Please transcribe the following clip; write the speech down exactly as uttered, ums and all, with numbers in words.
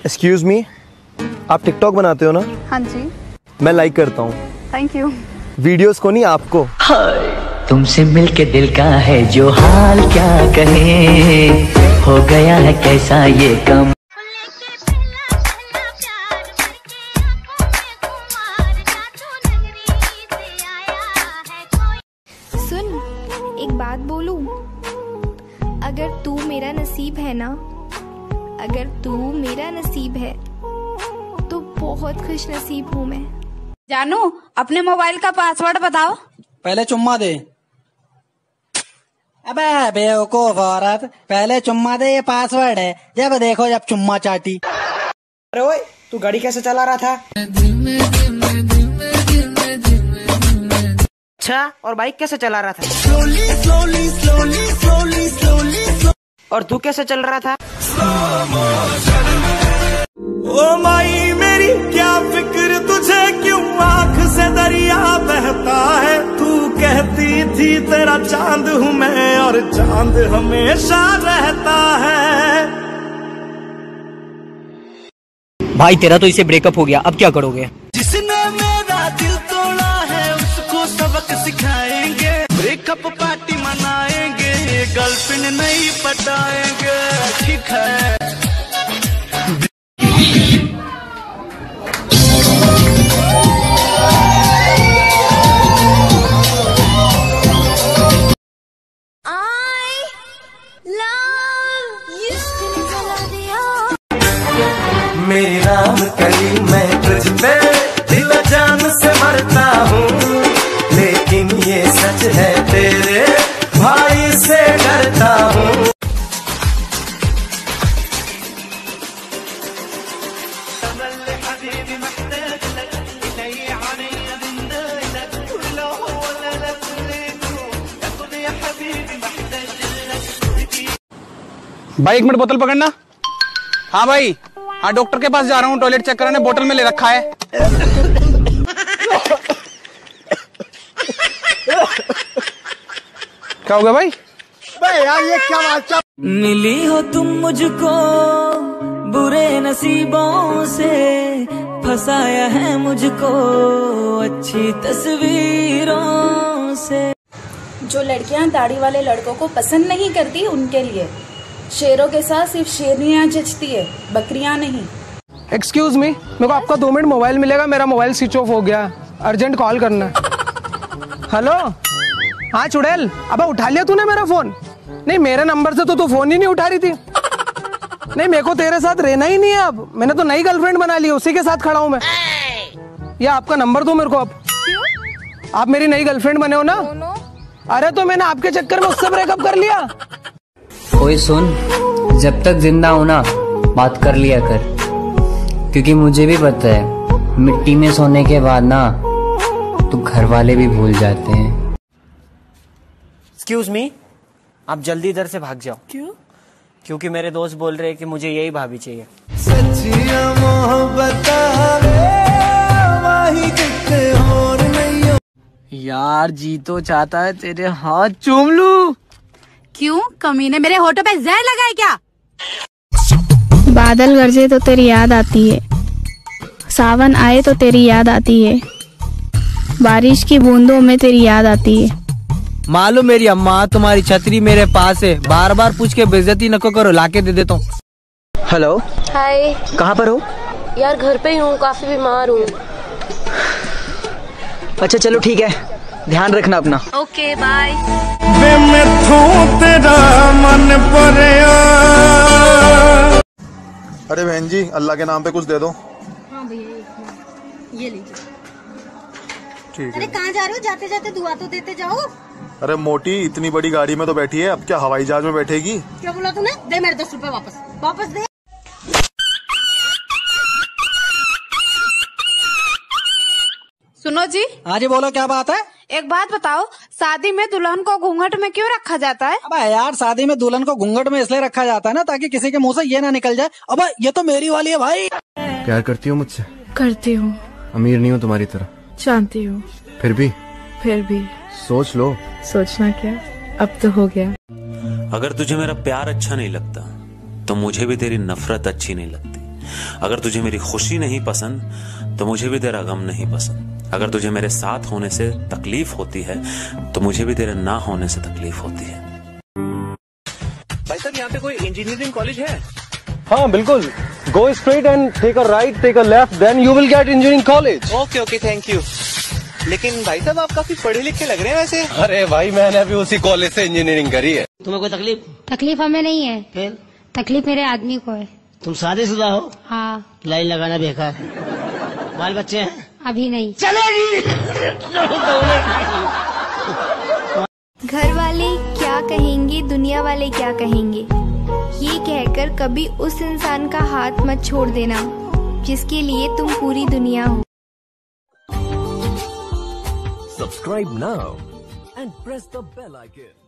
Excuse me, आप TikTok बनाते हो ना? हाँ जी। मैं लाइक करता हूँ। Thank you. वीडियोस को नहीं, आपको। तुमसे मिलके दिल का है जो हाल क्या कहे, हो गया है कैसा ये कम। सुन, एक बात बोलूं, अगर तू मेरा नसीब है ना, अगर तू मेरा नसीब है तो बहुत खुश नसीब हूँ मैं। जानू, अपने मोबाइल का पासवर्ड बताओ। पहले चुम्मा दे। अबे बेवकूफ औरत, पहले चुम्मा दे, ये पासवर्ड है। जब देखो जब चुम्मा चाटी। अरे ओए, तू गाड़ी कैसे चला रहा था? अच्छा, और बाइक कैसे चला रहा था? Slowly slowly slowly slowly slowly. और तू कैसे चल रहा था? ओ माई मेरी क्या फिक्र तुझे, क्यों आँख से दरिया बहता है। तू कहती थी तेरा चांद हूँ मैं, और चांद हमेशा रहता है। भाई तेरा तो इसे ब्रेकअप हो गया, अब क्या करोगे? जिसने मेरा दिल तोड़ा है उसको सबक सिखाएंगे, ब्रेकअप पार्टी मनाएंगे, गर्लफ्रेंड नहीं पटाएंगे, ठीक है। मेरी राम कली मैं तुझ पे दिल जान से मरता हूँ, लेकिन ये सच है तेरे भाई से डरता हूँ। भाई एक मिनट बोतल पकड़ना। हाँ भाई, हाँ डॉक्टर के पास जा रहा हूँ, टॉयलेट चेक कराने, बोतल में ले रखा है। क्या हो गया भाई? भाई यार ये क्या बात? मिली हो तुम मुझको बुरे नसीबों से, फंसाया है मुझको अच्छी तस्वीरों से। जो लड़कियां दाढ़ी वाले लड़कों को पसंद नहीं करती उनके लिए, शेरों के साथ सिर्फ शेरनियां जचती है, बकरियां नहीं। एक्सक्यूज मी, मेरे को आपका दो मिनट मोबाइल मिलेगा? मेरा मोबाइल स्विच ऑफ हो गया, अर्जेंट कॉल करना। हेलो, हाँ चुड़ैल, अब उठा लिया तूने मेरा फोन? नहीं, मेरे नंबर से तो तू फोन ही नहीं उठा रही थी। नहीं, मेरे को तेरे साथ रहना ही नहीं है अब, मैंने तो नई गर्लफ्रेंड बना ली, उसी के साथ खड़ा हूँ मैं। ये आपका नंबर दो मेरे को अब। आप मेरी नई गर्लफ्रेंड बने हो ना? अरे तो मैंने आपके चक्कर में उससे ब्रेकअप कर लिया। कोई सुन, जब तक जिंदा हो ना बात कर लिया कर, क्योंकि मुझे भी पता है मिट्टी में सोने के बाद ना तो घर वाले भी भूल जाते हैं। एक्सक्यूज मी, आप जल्दी इधर से भाग जाओ। क्यों? क्योंकि मेरे दोस्त बोल रहे हैं कि मुझे यही भाभी चाहिए। सच्चिया मोहब्बत और नहीं। यार जी तो चाहता है तेरे हाथ चूम लूं। क्यों? कमीने मेरे होठों पे जहर लगाए क्या? बादल गरजे तो तेरी याद आती है, सावन आए तो तेरी याद आती है, बारिश की बूंदों में तेरी याद आती है। मालूम मेरी अम्मा, तुम्हारी छतरी मेरे पास है, बार बार पूछ के बेइज्जती न करो, लाके दे देता हूँ। Hello, hi. कहाँ पर हो? यार घर पे ही हूँ, काफी बीमार हूँ। अच्छा चलो ठीक है, ध्यान रखना अपना। Okay bye. वे मैं तेरा मन पर। अरे बहन जी, अल्लाह के नाम पे कुछ दे दो। हाँ भैया, ये लीजिए। ठीक है। अरे कहाँ जा रहे हो? जाते जाते दुआ तो देते जाओ। अरे मोटी, इतनी बड़ी गाड़ी में तो बैठी है, अब क्या हवाई जहाज में बैठेगी? क्या बोला तूने? दे मेरे दस रुपए वापस, वापस दे। सुनो जी। हाँ जी बोलो, क्या बात है? एक बात बताओ, शादी में दुल्हन को घूंघट में क्यों रखा जाता है? अबे यार, शादी में दुल्हन को घूंघट में इसलिए रखा जाता है ना, ताकि किसी के मुंह से ये ना निकल जाए, अबे ये तो मेरी वाली है भाई। प्यार करती हो मुझसे? करती हूँ। अमीर नहीं हूँ तुम्हारी तरह। जानती हूँ। फिर भी? फिर भी सोच लो। सोचना क्या, अब तो हो गया। अगर तुझे मेरा प्यार अच्छा नहीं लगता तो मुझे भी तेरी नफरत अच्छी नहीं लगती। अगर तुझे मेरी खुशी नहीं पसंद तो मुझे भी तेरा गम नहीं पसंद। अगर तुझे मेरे साथ होने से तकलीफ होती है तो मुझे भी तेरे ना होने से तकलीफ होती है। भाई साहब, यहाँ पे कोई इंजीनियरिंग कॉलेज है? हाँ बिल्कुल, go straight and take a right, take a left, then you will get engineering college. Okay okay, thank you. लेकिन भाई साहब, आप काफी पढ़े लिखे लग रहे हैं वैसे। अरे भाई, मैंने अभी उसी कॉलेज से इंजीनियरिंग करी है। तुम्हें कोई तकलीफ? तकलीफ हमें नहीं है। फिर? तकलीफ मेरे आदमी को है। तुम शादीशुदा हो? हाँ। लाइन लगाना बेकार। बाल बच्चे हैं? अभी नहीं। चलेगी। घर वाले क्या कहेंगे, दुनिया वाले क्या कहेंगे, ये कहकर कभी उस इंसान का हाथ मत छोड़ देना जिसके लिए तुम पूरी दुनिया हो। Subscribe now and press the bell icon.